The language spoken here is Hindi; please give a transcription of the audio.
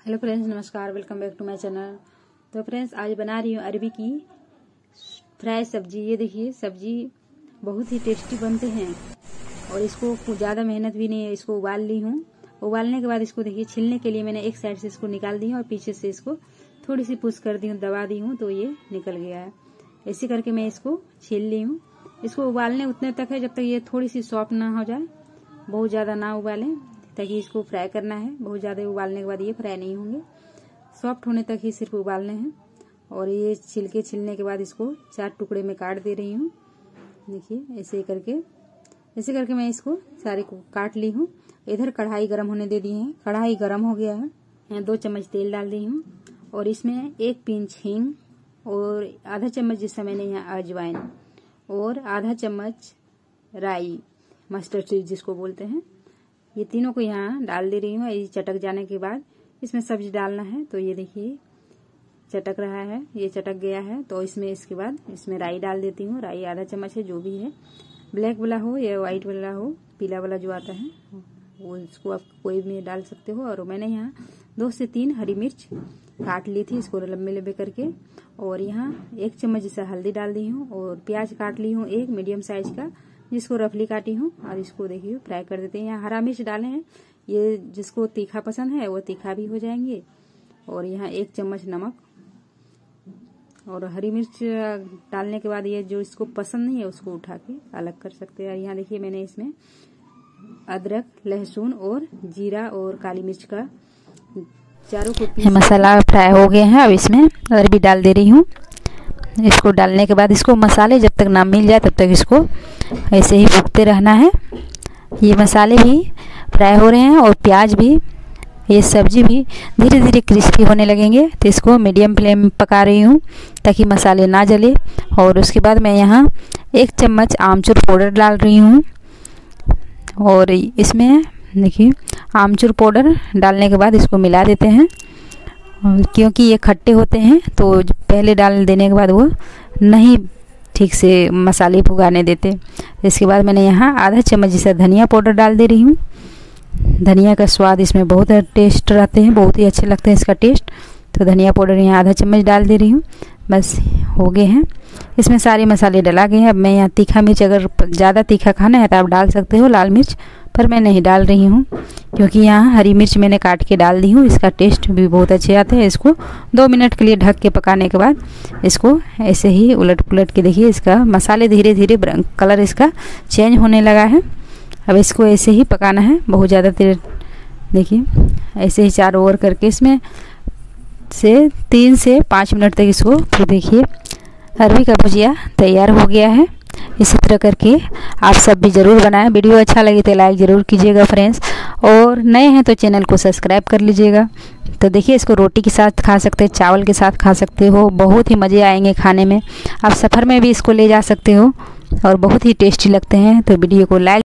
हेलो फ्रेंड्स, नमस्कार। Welcome back to my channel. तो फ्रेंड्स, आज बना रही हूँ अरबी की फ्राई सब्जी। ये देखिए, सब्जी बहुत ही टेस्टी बनते हैं और इसको ज़्यादा मेहनत भी नहीं है। इसको उबाल ली हूँ। उबालने के बाद इसको देखिए, छीलने के लिए मैंने एक साइड से इसको निकाल दी हूँ और पीछे से इसको थोड़ी सी पुश कर दी हूँ, दबा दी हूँ, तो ये निकल गया है। ऐसे करके मैं इसको छील ली हूँ। इसको उबालने उतने तक है जब तक ये थोड़ी सी सॉफ्ट ना हो जाए। बहुत ज़्यादा ना उबालें, ताकि इसको फ्राई करना है। बहुत ज़्यादा उबालने के बाद ये फ्राई नहीं होंगे। सॉफ्ट होने तक ही सिर्फ उबालने हैं। और ये छीलने के बाद इसको 4 टुकड़े में काट दे रही हूँ। देखिए, ऐसे करके मैं इसको सारे को काट ली हूँ। इधर कढ़ाई गर्म होने दे दी है। कढ़ाई गर्म हो गया है। यहाँ 2 चम्मच तेल डाल दी हूँ और इसमें 1 पिंच हींग और आधा चम्मच जिससे मैंने यहाँ अजवाइन और आधा चम्मच राई, मस्टर्ड सीड जिसको बोलते हैं, ये तीनों को यहाँ डाल दे रही हूँ। ये चटक जाने के बाद इसमें सब्जी डालना है। तो ये देखिए, चटक रहा है, ये चटक गया है। तो इसके बाद इसमें राई डाल देती हूँ। राई आधा चम्मच है, जो भी है, ब्लैक वाला हो या व्हाइट वाला हो, पीला वाला जो आता है वो, इसको आप कोई भी डाल सकते हो। और मैंने यहाँ 2 से 3 हरी मिर्च काट ली थी, इसको लंबे लंबे करके। और यहाँ 1 चम्मच जैसा हल्दी डाल दी हूँ और प्याज काट ली हूँ 1 मीडियम साइज का, जिसको रफली काटी हूँ। और इसको देखिए फ्राई कर देते हैं। यहाँ हरा मिर्च डाले हैं, ये जिसको तीखा पसंद है वो तीखा भी हो जाएंगे। और यहाँ 1 चम्मच नमक और हरी मिर्च डालने के बाद ये जो इसको पसंद नहीं है उसको उठा के अलग कर सकते हैं। यहाँ देखिए, मैंने इसमें अदरक, लहसुन और जीरा और काली मिर्च का चारों को मसाला फ्राई हो गए हैं। अब इसमें अरबी डाल दे रही हूँ। इसको डालने के बाद इसको मसाले जब तक ना मिल जाए तब तक इसको ऐसे ही भूनते रहना है। ये मसाले भी फ्राई हो रहे हैं और प्याज भी, ये सब्जी भी धीरे धीरे क्रिस्पी होने लगेंगे। तो इसको मीडियम फ्लेम में पका रही हूँ ताकि मसाले ना जले। और उसके बाद मैं यहाँ 1 चम्मच आमचूर पाउडर डाल रही हूँ। और इसमें देखिए, आमचूर पाउडर डालने के बाद इसको मिला देते हैं, क्योंकि ये खट्टे होते हैं तो पहले डाल देने के बाद वो नहीं ठीक से मसाले भुगाने देते। इसके बाद मैंने यहाँ आधा चम्मच जैसा धनिया पाउडर डाल दे रही हूँ। धनिया का स्वाद इसमें बहुत टेस्ट रहते हैं, बहुत ही अच्छे लगते हैं इसका टेस्ट। तो धनिया पाउडर यहाँ आधा चम्मच डाल दे रही हूँ। बस हो गए हैं, इसमें सारे मसाले डला गए हैं। अब मैं यहाँ तीखा मिर्च, अगर ज़्यादा तीखा खाना है तो आप डाल सकते हो लाल मिर्च, पर मैं नहीं डाल रही हूँ क्योंकि यहाँ हरी मिर्च मैंने काट के डाल दी हूँ। इसका टेस्ट भी बहुत अच्छे आते हैं। इसको 2 मिनट के लिए ढक के पकाने के बाद इसको ऐसे ही उलट पुलट के देखिए, इसका मसाले धीरे धीरे कलर इसका चेंज होने लगा है। अब इसको ऐसे ही पकाना है बहुत ज़्यादा देर। देखिए, ऐसे ही चारों ओर करके इसमें से 3 से 5 मिनट तक इसको। फिर देखिए, अरबी का भुजिया तैयार हो गया है। इसी तरह करके आप सब भी ज़रूर बनाएं। वीडियो अच्छा लगे तो लाइक ज़रूर कीजिएगा फ्रेंड्स, और नए हैं तो चैनल को सब्सक्राइब कर लीजिएगा। तो देखिए, इसको रोटी के साथ खा सकते हैं, चावल के साथ खा सकते हो, बहुत ही मज़े आएंगे खाने में। आप सफ़र में भी इसको ले जा सकते हो और बहुत ही टेस्टी लगते हैं। तो वीडियो को लाइक